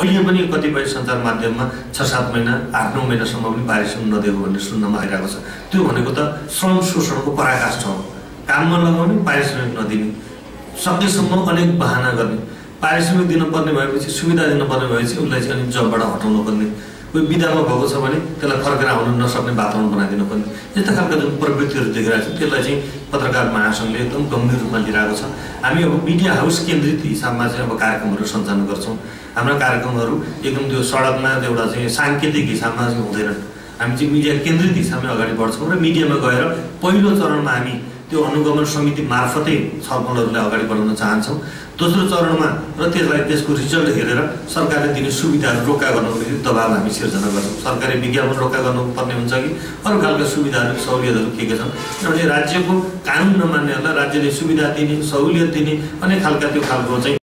अहिले पनि कतिपय सञ्चार माध्यममा 6-7 महिना 8-9 महिनासम्म पनि पारिश्रमिक नदिएको भन्ने सुन्नमा आइरहेको छ। त्यो भनेको त श्रम शोषणको पराकाष्ठ हो। काममा लगाउने, पारिश्रमिक नदिने, सकेसम्म अनेक बहाना गर्ने, पारिश्रमिक दिनुपर्ने भएपछि, सुविधा दिनुपर्ने भएपछि उसलाई चाहिँ अनि जबबाट हटाउनु पर्ने, कोही बिदामा भएको छ भने त्यसलाई फर्केर आउन नसक्ने वातावरण बनाइदिनु पर्ने, यस्ता खालका जुन प्रवृत्तिहरू देखिरहेको छ त्यसलाई चाहिँ पत्रकार महासङ्घले एकदम गम्भीर रूपमा लिइरहेको छ। हामी अब मिडिया हाउस केन्द्रित हिसाबमा चाहिँ अब कार्यक्रमहरू सञ्चालन गर्छौँ। हाम्रा कार्यक्रमहरू एकदम त्यो सडकमा एउटा चाहिँ साङ्केतिक हिसाबमा चाहिँ हुँदैनन्। हामी चाहिँ मिडिया केन्द्रित हिसाबमा अगाडि बढ्छौँ र मिडियामा गएर पहिलो चरणमा हामी त्यो अनुगमन समिति मार्फतै छलफलहरूलाई अगाडि बढाउन चाहन्छौँ। दोस्रो चरणमा र त्यसको रिजल्ट हेरेर सरकारले दिने सुविधाहरू रोका गर्नको लागि दबाब हामी सिर्जना गर्छौँ। सरकारी विज्ञापन रोका गर्नुपर्ने हुन्छ कि अरू खालका सुविधाहरू सहुलियतहरू के छन्, किनभने राज्यको कानुन नमान्नेहरूलाई राज्यले सुविधा दिने, सहुलियत दिने अनेक खालका त्यो खालको चाहिँ